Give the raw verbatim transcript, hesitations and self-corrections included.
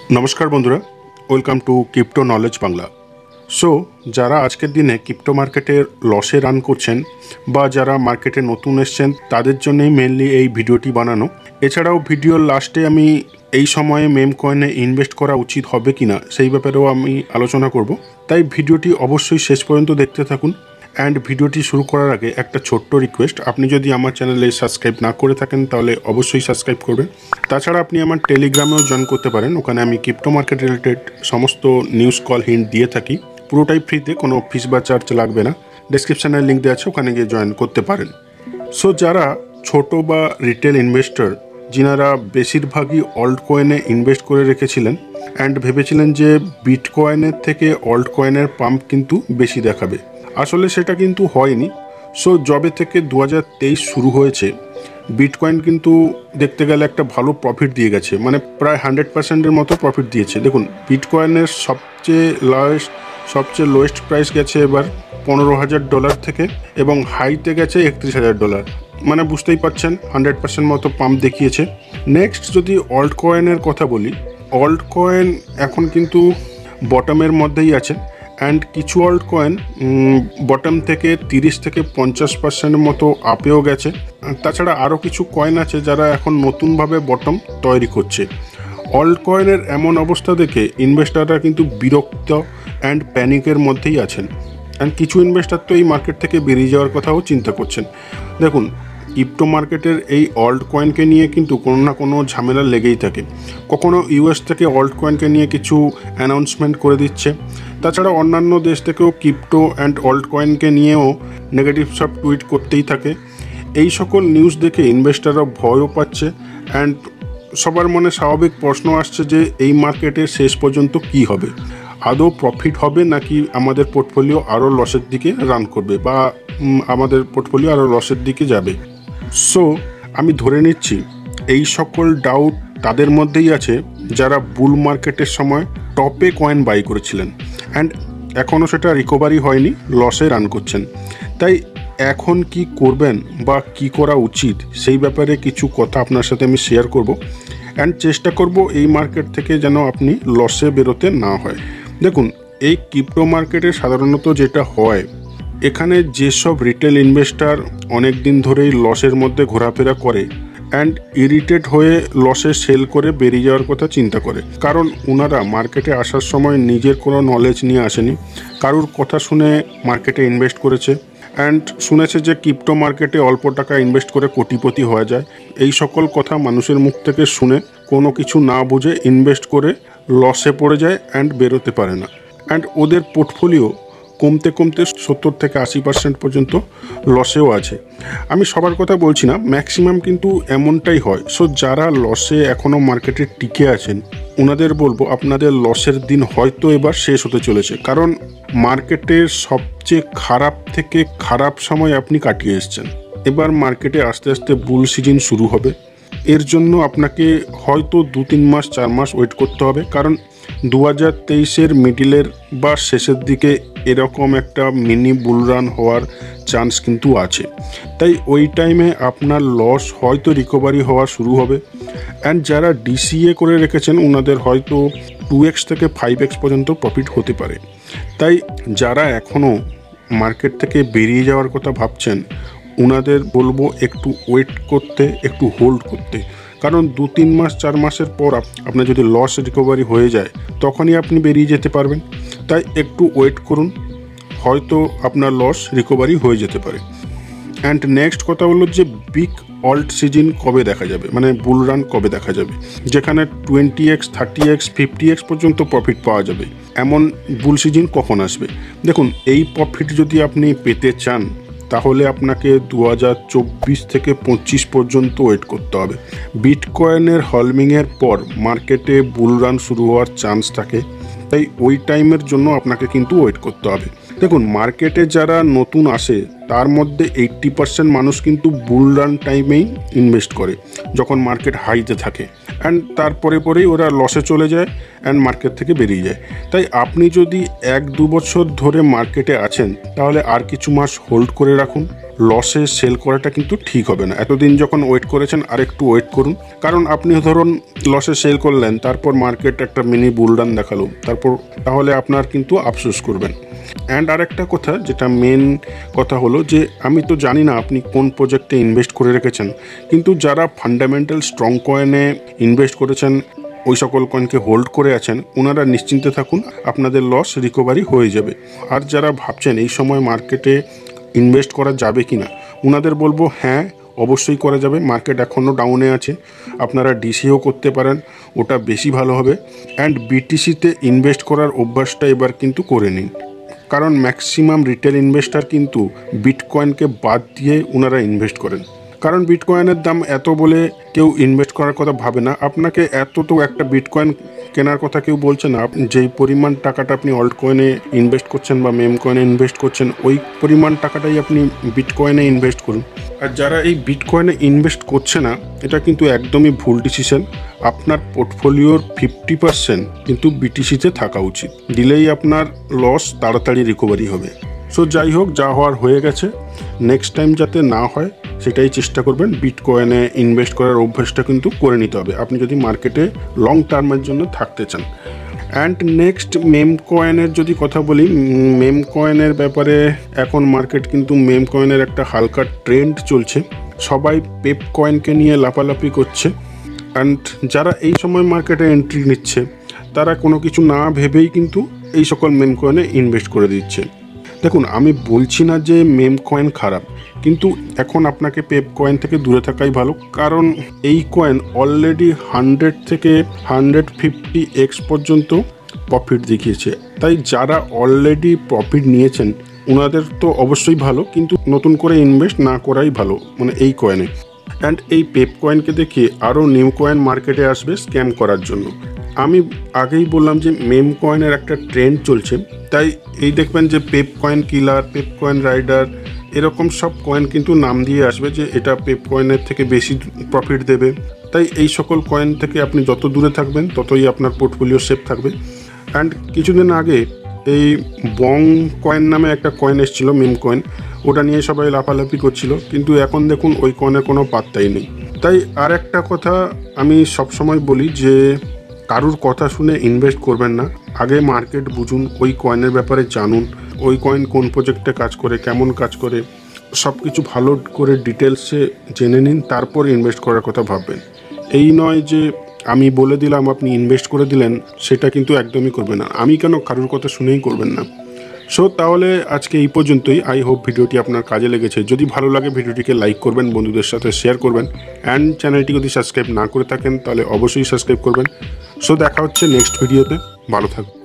नमस्कार बंधुरा welcome to crypto knowledge Bangla. So যারা আজকের দিনে ক্রিপ্টো মার্কেটে লসে রান করছেন বা যারা মার্কেটে নতুন এসেছেন তাদের জন্যই মেনলি এই ভিডিওটি বানানো। এছাড়াও ভিডিওর লাস্টে আমি এই সময়ে মেম কয়েনে ইনভেস্ট করা উচিত হবে কিনা সেই ব্যাপারেও আমি আলোচনা করব, তাই ভিডিওটি অবশ্যই শেষ পর্যন্ত দেখতে থাকুন। অ্যান্ড ভিডিওটি শুরু করার আগে একটা ছোট্ট রিকোয়েস্ট, আপনি যদি আমার চ্যানেলে সাবস্ক্রাইব না করে থাকেন তাহলে অবশ্যই সাবস্ক্রাইব করবেন। তাছাড়া আপনি আমার টেলিগ্রামেও জয়েন করতে পারেন, ওখানে আমি ক্রিপ্টো মার্কেট রিলেটেড সমস্ত নিউজ কল হিন্ট দিয়ে থাকি, পুরোটাই ফ্রিতে, কোনো ফিস বা চার্জ লাগবে না। ডেসক্রিপশানে লিঙ্ক দেওয়া আছে, ওখানে গিয়ে জয়েন করতে পারেন। সো যারা ছোট বা রিটেল ইনভেস্টর যিনারা বেশিরভাগই অল্ট কয়েনে ইনভেস্ট করে রেখেছিলেন অ্যান্ড ভেবেছিলেন যে বিট কয়েনের থেকে অল্ট কয়েনের পাম্প কিন্তু বেশি দেখাবে, আসলে সেটা কিন্তু হয়নি। সো জবে থেকে দু হাজার তেইশ শুরু হয়েছে, বিটকয়েন কিন্তু দেখতে গেলে একটা ভালো প্রফিট দিয়ে গেছে, মানে প্রায় হান্ড্রেড পার্সেন্টের মতো প্রফিট দিয়েছে। দেখুন, বিটকয়েনের সবচেয়ে লোয়েস্ট সবচেয়ে লোয়েস্ট প্রাইস গেছে এবার পনেরো হাজার ডলার থেকে এবং হাইতে গেছে একত্রিশ হাজার ডলার, মানে বুঝতেই পারছেন হান্ড্রেড পার্সেন্ট মতো পাম্প দেখিয়েছে। নেক্সট যদি অল্ট কয়েনের কথা বলি, অল্ট কয়েন এখন কিন্তু বটমের মধ্যেই আছে অ্যান্ড কিছু অল্ট কয়েন বটম থেকে তিরিশ থেকে পঞ্চাশ পার্সেন্টের মতো আপেও গেছে। তাছাড়া আরও কিছু কয়েন আছে যারা এখন নতুনভাবে বটম তৈরি করছে। অল্ট কয়েনের এমন অবস্থা দেখে ইনভেস্টাররা কিন্তু বিরক্ত অ্যান্ড প্যানিকের মধ্যেই আছেন, অ্যান্ড কিছু ইনভেস্টার তো এই মার্কেট থেকে বেরিয়ে যাওয়ার কথাও চিন্তা করছেন। দেখুন, ক্রিপ্টো মার্কেটের এই অল্ট কয়েনকে নিয়ে কিন্তু কোনো না কোনো ঝামেলা লেগেই থাকে। কখনো ইউএস থেকে অল্ট কয়েনকে নিয়ে কিছু অ্যানাউন্সমেন্ট করে দিচ্ছে, তাছাড়া অন্যান্য দেশ থেকেও ক্রিপ্টো অ্যান্ড অল্ট কয়েনকে নিয়েও নেগেটিভ সব টুইট করতেই থাকে। এই সকল নিউজ দেখে ইনভেস্টাররা ভয়ও পাচ্ছে অ্যান্ড সবার মনে স্বাভাবিক প্রশ্ন আসছে যে এই মার্কেটে শেষ পর্যন্ত কি হবে, আদৌ প্রফিট হবে নাকি আমাদের পোর্টফোলিও আরও লসের দিকে রান করবে বা আমাদের পোর্টফোলিও আরও লসের দিকে যাবে। সো আমি ধরে নিচ্ছি এই সকল ডাউট তাদের মধ্যেই আছে যারা বুল মার্কেটের সময় টপে কয়েন বাই করেছিলেন অ্যান্ড এখনও সেটা রিকভারি হয়নি, লসে রান করছেন। তাই এখন কি করবেন বা কি করা উচিত সেই ব্যাপারে কিছু কথা আপনার সাথে আমি শেয়ার করব অ্যান্ড চেষ্টা করব এই মার্কেট থেকে যেন আপনি লসে বেরোতে না হয়। দেখুন, এই ক্রিপ্টো মার্কেটে সাধারণত যেটা হয়, এখানে যেসব রিটেল ইনভেস্টার অনেক দিন ধরেই লসের মধ্যে ঘোরাফেরা করে অ্যান্ড ইরিটেট হয়ে লসে সেল করে বেরিয়ে যাওয়ার কথা চিন্তা করে, কারণ ওনারা মার্কেটে আসার সময় নিজের কোনো নলেজ নিয়ে আসেনি, কারুর কথা শুনে মার্কেটে ইনভেস্ট করেছে অ্যান্ড শুনেছে যে ক্রিপ্টো মার্কেটে অল্প টাকা ইনভেস্ট করে কোটিপতি হয়ে যায়। এই সকল কথা মানুষের মুখ থেকে শুনে কোনো কিছু না বুঝে ইনভেস্ট করে লসে পড়ে যায় অ্যান্ড বেরোতে পারে না, অ্যান্ড ওদের পোর্টফোলিও কমতে কমতে সত্তর থেকে আশি পার্সেন্ট পর্যন্ত লসেও আছে। আমি সবার কথা বলছি না, ম্যাক্সিমাম কিন্তু এমনটাই হয়। সো যারা লসে এখনও মার্কেটে টিকে আছেন ওনাদের বলবো আপনাদের লসের দিন হয়তো এবার শেষ হতে চলেছে, কারণ মার্কেটের সবচেয়ে খারাপ থেকে খারাপ সময় আপনি কাটিয়ে এসছেন। এবার মার্কেটে আস্তে আস্তে বুল সিজন শুরু হবে, এর জন্য আপনাকে হয়তো দু তিন মাস চার মাস ওয়েট করতে হবে, কারণ দু হাজার তেইশের মিডিলের বা শেষের দিকে এরকম একটা মিনি বুল রান হওয়ার চান্স কিন্তু আছে। তাই ওই টাইমে আপনার লস হয়তো রিকভারি হওয়া শুরু হবে অ্যান্ড যারা ডিসিএ করে রেখেছেন ওনাদের হয়তো টু এক্স থেকে ফাইভ এক্স পর্যন্ত প্রফিট হতে পারে। তাই যারা এখনও মার্কেট থেকে বেরিয়ে যাওয়ার কথা ভাবছেন ওনাদের বলবো একটু ওয়েট করতে, একটু হোল্ড করতে, কারণ দু তিন মাস চার মাসের পর আপনার যদি লস রিকভারি হয়ে যায় তখনই আপনি বেরিয়ে যেতে পারবেন। তাই একটু ওয়েট করুন, হয়তো আপনার লস রিকভারি হয়ে যেতে পারে। অ্যান্ড নেক্সট কথা হলো যে বিগ অল্ট সিজন কবে দেখা যাবে, মানে বুল রান কবে দেখা যাবে যেখানে twenty x thirty x fifty x পর্যন্ত প্রফিট পাওয়া যাবে, এমন বুল সিজন কখন আসবে? দেখুন, এই প্রফিট যদি আপনি পেতে চান তাহলে আপনাকে দু হাজার চব্বিশ থেকে পঁচিশ পর্যন্ত ওয়েট করতে হবে। বিটকয়েনের হলমিংয়ের পর মার্কেটে বুল রান শুরু হওয়ার চান্স থাকে, তাই ওই টাইমের জন্য আপনাকে কিন্তু ওয়েট করতে হবে। দেখুন, মার্কেটে যারা নতুন আসে তার মধ্যে এইট্টি পার্সেন্ট মানুষ কিন্তু বুল রান টাইমেই ইনভেস্ট করে, যখন মার্কেট হাইতে থাকে, অ্যান্ড তারপরে পরেই ওরা লসে চলে যায় অ্যান্ড মার্কেট থেকে বেরিয়ে যায়। তাই আপনি যদি এক দু বছর ধরে মার্কেটে আছেন তাহলে আর কিছু মাস হোল্ড করে রাখুন। লসে সেল করাটা কিন্তু ঠিক হবে না। এতদিন যখন ওয়েট করেছেন আর একটু ওয়েট করুন, কারণ আপনি ধরুন লসে সেল করলেন, তারপর মার্কেট একটা মিনি বুলডান দেখালো, তারপর তাহলে আপনার কিন্তু আফসোস করবেন। অ্যান্ড আরেকটা কথা, যেটা মেন কথা হলো যে আমি তো জানি না আপনি কোন প্রজেক্টে ইনভেস্ট করে রেখেছেন, কিন্তু যারা ফান্ডামেন্টাল স্ট্রং কয়েনে ইনভেস্ট করেছেন, ওই সকল কয়েনকে হোল্ড করে আছেন, ওনারা নিশ্চিন্তে থাকুন, আপনাদের লস রিকভারি হয়ে যাবে। আর যারা ভাবছেন এই সময় মার্কেটে ইনভেস্ট করা যাবে কি না, ওনাদের বলবো হ্যাঁ, অবশ্যই করা যাবে। মার্কেট এখনও ডাউনে আছে, আপনারা ডিসিও করতে পারেন, ওটা বেশি ভালো হবে। অ্যান্ড বিটিসিতে ইনভেস্ট করার অভ্যাসটা এবার কিন্তু করে নিন, কারণ ম্যাক্সিমাম রিটেল ইনভেস্টার কিন্তু বিটকয়েনকে বাদ দিয়ে ওনারা ইনভেস্ট করেন। কারণ বিটকয়েনের দাম এত বলে কেউ ইনভেস্ট করার কথা ভাবে না। আপনাকে এত তো একটা বিটকয়েন কেনার কথা কেউ বলছে না। যেই পরিমাণ টাকাটা আপনি অল্ট কয়েনে ইনভেস্ট করছেন বা মেম কয়েনে ইনভেস্ট করছেন, ওই পরিমাণ টাকাটাই আপনি বিটকয়েনে ইনভেস্ট করুন। আর যারা এই বিটকয়েনে ইনভেস্ট করছে না, এটা কিন্তু একদমই ভুল ডিসিশন। আপনার পোর্টফোলিওর ফিফটি পার্সেন্ট কিন্তু বিটিসিতে থাকা উচিত, দিলেই আপনার লস তাড়াতাড়ি রিকভারি হবে। সো যাই হোক, যা হওয়ার হয়ে গেছে, নেক্সট টাইম যাতে না হয় সেটাই চেষ্টা করবেন। বিটকয়েনে ইনভেস্ট করার অভ্যাসটা কিন্তু করে নিতে হবে আপনি যদি মার্কেটে লং টার্মের জন্য থাকতে চান। অ্যান্ড নেক্সট মেম কয়েনের যদি কথা বলি, মেম কয়েনের ব্যাপারে এখন মার্কেট কিন্তু মেম কয়েনের একটা হালকা ট্রেন্ড চলছে। সবাই পেপ কয়েনকে নিয়ে লাফালাফি করছে, অ্যান্ড যারা এই সময় মার্কেটে এন্ট্রি নিচ্ছে তারা কোনো কিছু না ভেবেই কিন্তু এই সকল মেম কয়েনে ইনভেস্ট করে দিচ্ছে। দেখুন, আমি বলছি না যে মেম কয়েন খারাপ, কিন্তু এখন আপনাকে পেপ কয়েন থেকে দূরে থাকাই ভালো, কারণ এই কয়েন অলরেডি হান্ড্রেড থেকে হান্ড্রেড ফিফটি এক্স পর্যন্ত প্রফিট দেখিয়েছে। তাই যারা অলরেডি প্রফিট নিয়েছেন ওনাদের তো অবশ্যই ভালো, কিন্তু নতুন করে ইনভেস্ট না করাই ভালো, মানে এই কয়েনে। অ্যান্ড এই পেপ কয়েনকে দেখে আরও নিউ কয়েন মার্কেটে আসবে স্ক্যাম করার জন্য। আমি আগেই বললাম যে মেম কয়েনের একটা ট্রেন্ড চলছে, তাই এই দেখবেন যে Pepe coin killer, Pepe coin rider, এরকম সব কয়েন কিন্তু নাম দিয়ে আসবে যে এটা পেপ কয়েনের থেকে বেশি প্রফিট দেবে। তাই এই সকল কয়েন থেকে আপনি যত দূরে থাকবেন ততই আপনার পোর্টফোলিও সেফ থাকবে। অ্যান্ড কিছুদিন আগে এই বং কয়েন নামে একটা কয়েন এসেছিলো, মেম কয়েন, ওটা নিয়ে সবাই লাফালাফি করছিল, কিন্তু এখন দেখুন ওই কয়েনের কোনো পাত্তাই নেই। তাই আর একটা কথা আমি সবসময় বলি যে কারুর কথা শুনে ইনভেস্ট করবেন না, আগে মার্কেট বুঝুন, ওই কয়েনের ব্যাপারে জানুন, ওই কয়েন কোন প্রজেক্টে কাজ করে, কেমন কাজ করে, সব কিছু ভালো করে ডিটেলসে জেনে নিন, তারপর ইনভেস্ট করার কথা ভাববেন। এই নয় যে আমি বলে দিলাম আপনি ইনভেস্ট করে দিলেন, সেটা কিন্তু একদমই করবেন না। আমি কেন, কারুর কথা শুনেই করবেন না। সো তাহলে আজকে এই পর্যন্তই। আই হোপ ভিডিওটি আপনার কাজে লেগেছে। যদি ভালো লাগে ভিডিওটিকে লাইক করবেন, বন্ধুদের সাথে শেয়ার করবেন, অ্যান্ড চ্যানেলটি যদি সাবস্ক্রাইব না করে থাকেন তাহলে অবশ্যই সাবস্ক্রাইব করবেন। সো দেখা হচ্ছে নেক্সট ভিডিওতে। ভালো থাকবেন।